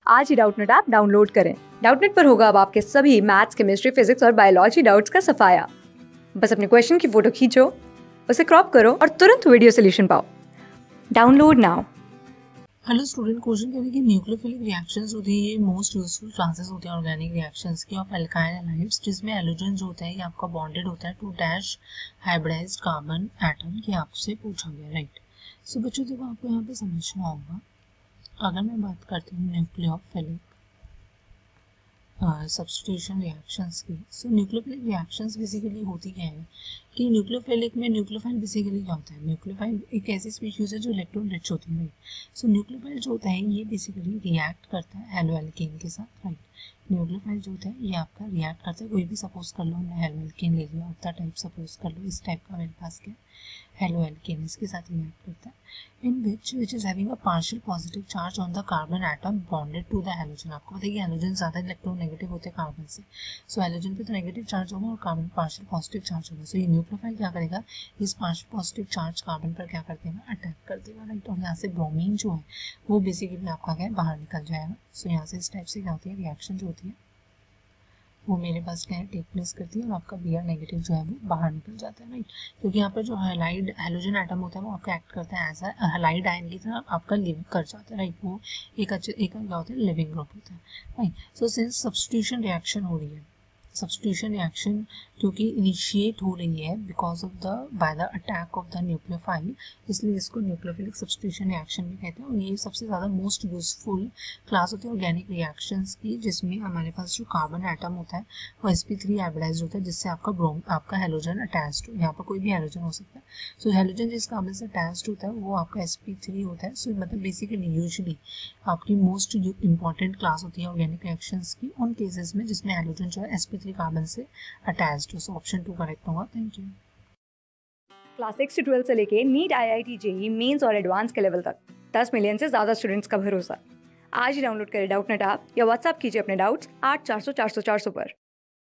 आज ही Doubtnet app download करें। डाउटनेट पर होगा अब आपके सभी मैथ्स, केमिस्ट्री, फिजिक्स और बायोलॉजी डाउट्स का सफाया। बस अपने क्वेश्चन की फोटो खींचो, उसे क्रॉप करो और तुरंत वीडियो सोल्यूशन पाओ। Download now. Hello student, question कह रहे हैं कि न्यूक्लियोफिलिक रिएक्शंस होती है, ये मोस्ट यूजफुल क्लासेस होती हैं ऑर्गेनिक रिएक्शंस की ऑफ एल्काइल हैलाइड्स, जिसमें हैलोजन जो होता है ये आपका बॉन्डेड होता है two dash hybridized carbon atom. ये आपसे पूछा गया, राइट। सो बच्चों देखो, आपको यहाँ पे समझना होगा, अगर मैं बात करती हूँ न्यूक्लियोफिलिक सब्स्टिट्यूशन रिएक्शंस की। सो न्यूक्लियोफिलिक रिएक्शंस बेसिकली होती क्या है कि न्यूक्लियोफिलिक में न्यूक्लियोफाइल बेसिकली क्या होता है, न्यूक्लियोफाइल एक ऐसी स्पीशीज है जो इलेक्ट्रॉन रिच होती है, राइट। सो न्यूक्लियोफाइल जो होता है ये बेसिकली रिएक्ट करता है हेलोएल्केन के साथ, राइट। न्यूक्लियोफाइल जो होता है ये आपका रिएक्ट करता है, कोई भी सपोज कर लो, मैं हेलोएल्केन ले लिया, ऑफ द टाइप सपोज कर लो, इस टाइप का मेरे पास क्या हेलोएल्केन, इसके साथ रिएक्ट करता है, in which is having a partial positive charge on the carbon atom bonded to the halogen। आपको पता है कि हैलोजन ज़्यादा इलेक्ट्रोनेगेटिव होते हैं कार्बन से, सो हैलोजन पे तो नेगेटिव चार्ज होगा और कार्बन पार्शियल पॉजिटिव चार्ज होगा। सो ये न्यूक्लियोफाइल क्या करेगा, इस पार्शियल पॉजिटिव चार्ज कार्बन पर क्या कर देगा, अटैक कर देगा, राइट। और यहाँ से ब्रोमीन जो है वो बेसिकली आपका क्या है, बाहर निकल जाएगा। सो यहाँ से इस टाइप से क्या होती है, रिएक्शन जो होती है वो मेरे पास क्या है, टेक प्लेस करती है और आपका Br नेगेटिव जो है वो बाहर निकल जाता है, राइट। क्योंकि यहाँ पर जो हैलाइड हैलोजन एटम होता है वो आपका एक्ट करता है एज अ हैलाइड आयन की तरह, आपका लिव कर जाता है, राइट। वो एक क्या होता है, लिविंग ग्रुप होता है, right. So since substitution reaction हो रही है, सब्स्टिट्यूशन रिएक्शन क्योंकि इनिशिएट हो रही है because of the by the attack of the nucleophile, इसलिए इसको न्यूक्लियोफिलिक सब्स्टिट्यूशन रिएक्शन भी कहते हैं। और ये सबसे ज़्यादा मोस्ट यूजफुल क्लास होती है ऑर्गेनिक रिएक्शंस की, जिसमें हमारे पास जो कार्बन एटम होता है वो sp3 हाइब्रिडाइज्ड होता है, जिससे आपका हैलोजन अटैच्ड हो। यहाँ पर कोई भी हैलोजन हो सकता है। सो हैलोजन जिस कार्बन से अटैच्ड होता है वो आपका sp3 होता है। सो मतलब बेसिकली यूजुअली आपकी मोस्ट इंपॉर्टेंट क्लास होती है ऑर्गेनिक रिएक्शंस की उन केसेस में जिसमें हैलोजन जो है sp3 कार्बन से अटैच्ड हो। सो ऑप्शन 2 करेक्ट होगा। Thank you. क्लास 6 से 12 से लेके नीट, IIT, जेईई मेंस और एडवांस के लेवल तक 10 मिलियन से ज्यादा स्टूडेंट्स का भरोसा। आज ही डाउनलोड करें डाउटनेट ऐप या व्हाट्सएप कीजिए अपने डाउट्स 8400 400 400 पर।